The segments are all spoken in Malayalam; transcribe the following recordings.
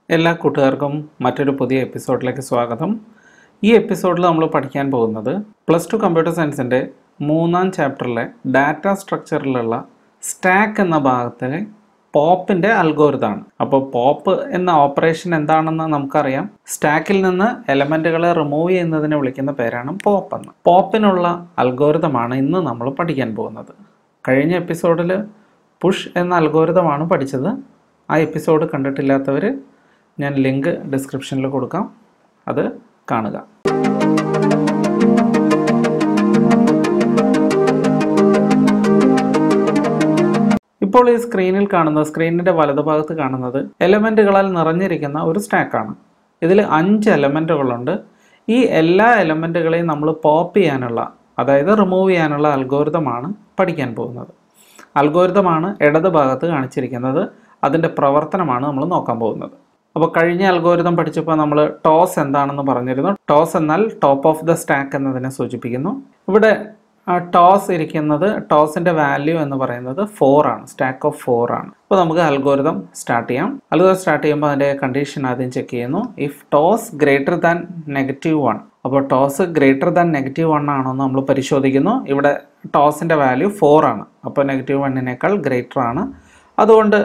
എല്ലാ കൂട്ടുകാർക്കും മറ്റൊരു പുതിയ എപ്പിസോഡിലേക്ക് സ്വാഗതം. ഈ എപ്പിസോഡിൽ നമ്മൾ പഠിക്കാൻ പോകുന്നത് പ്ലസ് ടു കമ്പ്യൂട്ടർ സയൻസിൻ്റെ 3ാം ചാപ്റ്ററിലെ ഡാറ്റ സ്ട്രക്ചറിലുള്ള സ്റ്റാക്ക് എന്ന ഭാഗത്തിലെ പോപ്പിൻ്റെ അൽഗോരിതമാണ്. അപ്പോൾ പോപ്പ് എന്ന ഓപ്പറേഷൻ എന്താണെന്ന് നമുക്കറിയാം. സ്റ്റാക്കിൽ നിന്ന് എലമെൻറ്റുകളെ റിമൂവ് ചെയ്യുന്നതിനെ വിളിക്കുന്ന പേരാണ് പോപ്പ് എന്ന്. പോപ്പിനുള്ള അൽഗോരിതമാണ് ഇന്ന് നമ്മൾ പഠിക്കാൻ പോകുന്നത്. കഴിഞ്ഞ എപ്പിസോഡിൽ പുഷ് എന്ന അൽഗോരിതമാണ് പഠിച്ചത്. ആ എപ്പിസോഡ് കണ്ടിട്ടില്ലാത്തവർ ഞാൻ ലിങ്ക് ഡിസ്ക്രിപ്ഷനിൽ കൊടുക്കാം, അത് കാണുക. ഇപ്പോൾ ഈ സ്ക്രീനിൽ കാണുന്ന സ്ക്രീനിൻ്റെ വലതുഭാഗത്ത് കാണുന്നത് എലമെൻറ്റുകളാൽ നിറഞ്ഞിരിക്കുന്ന ഒരു സ്റ്റാക്കാണ്. ഇതിൽ 5 എലമെൻറ്റുകളുണ്ട്. ഈ എല്ലാ എലമെൻറ്റുകളെയും നമ്മൾ പോപ്പ് ചെയ്യാനുള്ള, അതായത് റിമൂവ് ചെയ്യാനുള്ള അൽഗോരിതമാണ് പഠിക്കാൻ പോകുന്നത്. അൽഗോരിതമാണ് ഇടത് ഭാഗത്ത് കാണിച്ചിരിക്കുന്നത്. അതിൻ്റെ പ്രവർത്തനമാണ് നമ്മൾ നോക്കാൻ പോകുന്നത്. അപ്പോൾ കഴിഞ്ഞ അൽഗോരിതം പഠിച്ചപ്പോൾ നമ്മൾ ടോസ് എന്താണെന്ന് പറഞ്ഞിരുന്നു. ടോസ് എന്നാൽ ടോപ്പ് ഓഫ് ദ സ്റ്റാക്ക് എന്നതിനെ സൂചിപ്പിക്കുന്നു. ഇവിടെ ടോസ് ഇരിക്കുന്നത്, ടോസിൻ്റെ വാല്യൂ എന്ന് പറയുന്നത് 4 ആണ്, സ്റ്റാക്ക് ഓഫ് 4 ആണ്. അപ്പോൾ നമുക്ക് അൽഗോരിതം സ്റ്റാർട്ട് ചെയ്യാം. അൽഗോരിതം സ്റ്റാർട്ട് ചെയ്യുമ്പോൾ അതിൻ്റെ കണ്ടീഷൻ ആദ്യം ചെക്ക് ചെയ്യുന്നു. ഇഫ് ടോസ് ഗ്രേറ്റർ ദാൻ -1, അപ്പോൾ ടോസ് ഗ്രേറ്റർ ദാൻ -1 ആണോ എന്ന് നമ്മൾ പരിശോധിക്കുന്നു. ഇവിടെ ടോസിൻ്റെ വാല്യൂ 4 ആണ്, അപ്പോൾ -1നേക്കാൾ ഗ്രേറ്റർ ആണ്. അതുകൊണ്ട്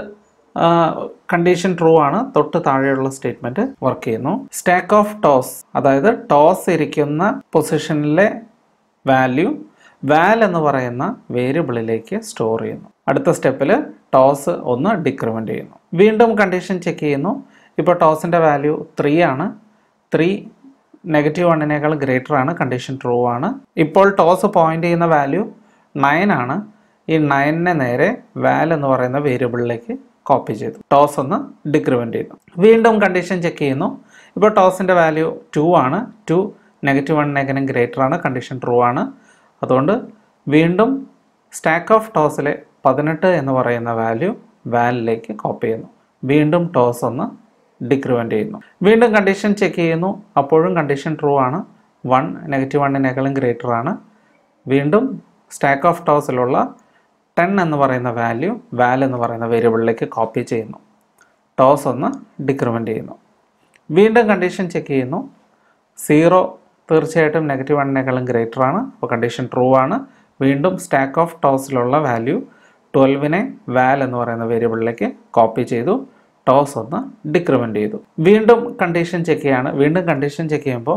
കണ്ടീഷൻ ട്രൂ ആണ്. തൊട്ട് താഴെയുള്ള സ്റ്റേറ്റ്മെൻറ്റ് വർക്ക് ചെയ്യുന്നു. സ്റ്റാക്ക് ഓഫ് ടോസ്, അതായത് ടോസ് ഇരിക്കുന്ന പൊസിഷനിലെ വാല്യൂ വാൽ എന്ന് പറയുന്ന വേരിയബിളിലേക്ക് സ്റ്റോർ ചെയ്യുന്നു. അടുത്ത സ്റ്റെപ്പിൽ ടോസ് ഒന്ന് ഡിക്രിമെൻ്റ് ചെയ്യുന്നു. വീണ്ടും കണ്ടീഷൻ ചെക്ക് ചെയ്യുന്നു. ഇപ്പോൾ ടോസിൻ്റെ വാല്യൂ 3 ആണ്. 3 -1നേക്കാൾ ഗ്രേറ്റർ ആണ്, കണ്ടീഷൻ ട്രൂ ആണ്. ഇപ്പോൾ ടോസ് പോയിൻ്റ് ചെയ്യുന്ന വാല്യൂ 9 ആണ്. ഈ 9നെ നേരെ വാൽ എന്ന് പറയുന്ന വേരിയബിളിലേക്ക് കോപ്പി ചെയ്തു. ടോസ് ഒന്ന് ഡിക്രിമെൻ്റ് ചെയ്യുന്നു. വീണ്ടും കണ്ടീഷൻ ചെക്ക് ചെയ്യുന്നു. ഇപ്പോൾ ടോസിൻ്റെ വാല്യൂ 2 ആണ്. 2 -1നേക്കാളും ഗ്രേറ്റർ ആണ്, കണ്ടീഷൻ ട്രൂ ആണ്. അതുകൊണ്ട് വീണ്ടും സ്റ്റാക്ക് ഓഫ് ടോസിലെ 18 എന്ന് പറയുന്ന വാല്യൂ വാലിലേക്ക് കോപ്പി ചെയ്യുന്നു. വീണ്ടും ടോസ് ഒന്ന് ഡിക്രിമെൻ്റ് ചെയ്യുന്നു. വീണ്ടും കണ്ടീഷൻ ചെക്ക് ചെയ്യുന്നു. അപ്പോഴും കണ്ടീഷൻ ട്രൂ ആണ്. 1 -1നേക്കാളും ഗ്രേറ്റർ ആണ്. വീണ്ടും സ്റ്റാക്ക് ഓഫ് ടോസിലുള്ള 10 എന്ന് പറയുന്ന വാല്യൂ വാൽ എന്ന് പറയുന്ന വേരിയബിളിലേക്ക് കോപ്പി ചെയ്യുന്നു. ടോസ് ഒന്ന് ഡിക്രിമെൻ്റ് ചെയ്യുന്നു. വീണ്ടും കണ്ടീഷൻ ചെക്ക് ചെയ്യുന്നു. 0 തീർച്ചയായിട്ടും -1നേക്കാളും ഗ്രേറ്റർ ആണ്, അപ്പോൾ കണ്ടീഷൻ ട്രൂ ആണ്. വീണ്ടും സ്റ്റാക്ക് ഓഫ് ടോസിലുള്ള വാല്യൂ 12നെ വാൽ എന്ന് പറയുന്ന വേരിയബിളിലേക്ക് കോപ്പി ചെയ്തു. ടോസ് ഒന്ന് ഡിക്രിമെൻ്റ് ചെയ്തു. വീണ്ടും കണ്ടീഷൻ ചെക്ക് ചെയ്യാണ്. വീണ്ടും കണ്ടീഷൻ ചെക്ക് ചെയ്യുമ്പോൾ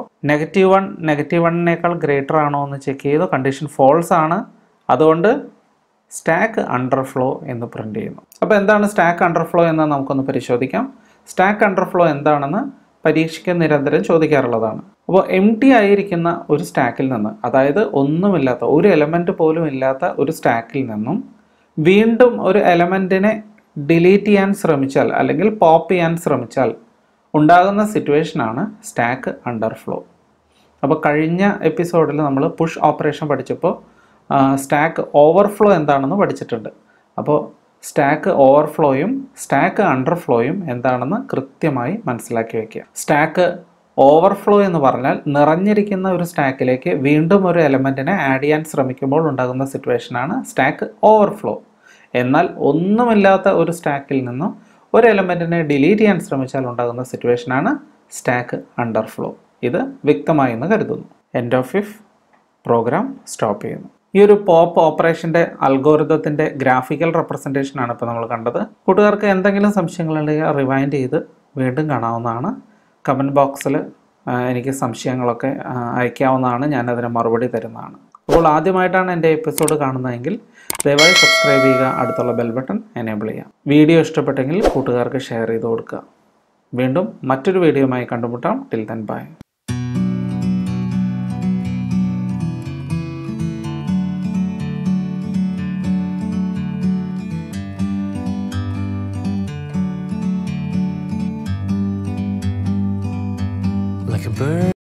-1നേക്കാൾ ഗ്രേറ്റർ ആണോ എന്ന് ചെക്ക് ചെയ്തു. കണ്ടീഷൻ ഫോൾസ് ആണ്. അതുകൊണ്ട് സ്റ്റാക്ക് അണ്ടർഫ്ലോ എന്ന് പ്രിൻ്റ് ചെയ്യുന്നു. അപ്പോൾ എന്താണ് സ്റ്റാക്ക് അണ്ടർഫ്ലോ എന്ന് നമുക്കൊന്ന് പരിശോധിക്കാം. സ്റ്റാക്ക് അണ്ടർഫ്ലോ എന്താണെന്ന് പരീക്ഷയ്ക്ക് നിരന്തരം ചോദിക്കാറുള്ളതാണ്. അപ്പോൾ എംപ്റ്റി ആയിരിക്കുന്ന ഒരു സ്റ്റാക്കിൽ നിന്ന്, അതായത് ഒന്നുമില്ലാത്ത, ഒരു എലമെൻറ്റ് പോലും ഇല്ലാത്ത ഒരു സ്റ്റാക്കിൽ നിന്നും വീണ്ടും ഒരു എലമെൻറ്റിനെ ഡിലീറ്റ് ചെയ്യാൻ ശ്രമിച്ചാൽ അല്ലെങ്കിൽ പോപ്പ് ചെയ്യാൻ ശ്രമിച്ചാൽ ഉണ്ടാകുന്ന സിറ്റുവേഷനാണ് സ്റ്റാക്ക് അണ്ടർഫ്ലോ. അപ്പോൾ കഴിഞ്ഞ എപ്പിസോഡിൽ നമ്മൾ പുഷ് ഓപ്പറേഷൻ പഠിച്ചപ്പോൾ സ്റ്റാക്ക് ഓവർഫ്ലോ എന്താണെന്ന് പഠിച്ചിട്ടുണ്ട്. അപ്പോൾ സ്റ്റാക്ക് ഓവർഫ്ലോയും സ്റ്റാക്ക് അണ്ടർഫ്ലോയും എന്താണെന്ന് കൃത്യമായി മനസ്സിലാക്കി വയ്ക്കുക. സ്റ്റാക്ക് ഓവർഫ്ലോ എന്ന് പറഞ്ഞാൽ നിറഞ്ഞിരിക്കുന്ന ഒരു സ്റ്റാക്കിലേക്ക് വീണ്ടും ഒരു എലമെൻറ്റിനെ ആഡ് ചെയ്യാൻ ശ്രമിക്കുമ്പോൾ ഉണ്ടാകുന്ന സിറ്റുവേഷനാണ് സ്റ്റാക്ക് ഓവർഫ്ലോ. എന്നാൽ ഒന്നുമില്ലാത്ത ഒരു സ്റ്റാക്കിൽ നിന്നും ഒരു എലമെൻറ്റിനെ ഡിലീറ്റ് ചെയ്യാൻ ശ്രമിച്ചാൽ ഉണ്ടാകുന്ന സിറ്റുവേഷനാണ് സ്റ്റാക്ക് അണ്ടർഫ്ലോ. ഇത് വ്യക്തമായി എന്ന് കരുതുന്നു. End of if program stop ചെയ്യുന്നു. ഈ ഒരു പോപ്പ് ഓപ്പറേഷൻ്റെ അൽഗോരിതത്തിൻ്റെ ഗ്രാഫിക്കൽ റെപ്രസെൻറ്റേഷനാണ് ഇപ്പോൾ നമ്മൾ കണ്ടത്. കൂട്ടുകാർക്ക് എന്തെങ്കിലും സംശയങ്ങളുണ്ടെങ്കിൽ റിവൈൻഡ് ചെയ്ത് വീണ്ടും കാണാവുന്നതാണ്. കമൻറ്റ് ബോക്സിൽ എനിക്ക് സംശയങ്ങളൊക്കെ അയക്കാവുന്നതാണ്, ഞാനതിന് മറുപടി തരുന്നതാണ്. അപ്പോൾ ആദ്യമായിട്ടാണ് എൻ്റെ എപ്പിസോഡ് കാണുന്നതെങ്കിൽ ദയവായി സബ്സ്ക്രൈബ് ചെയ്യുക, അടുത്തുള്ള ബെൽ ബട്ടൺ എനേബിൾ ചെയ്യുക. വീഡിയോ ഇഷ്ടപ്പെട്ടെങ്കിൽ കൂട്ടുകാർക്ക് ഷെയർ ചെയ്ത് കൊടുക്കുക. വീണ്ടും മറ്റൊരു വീഡിയോയുമായി കണ്ടുമുട്ടാം. Till then bye. Like a bird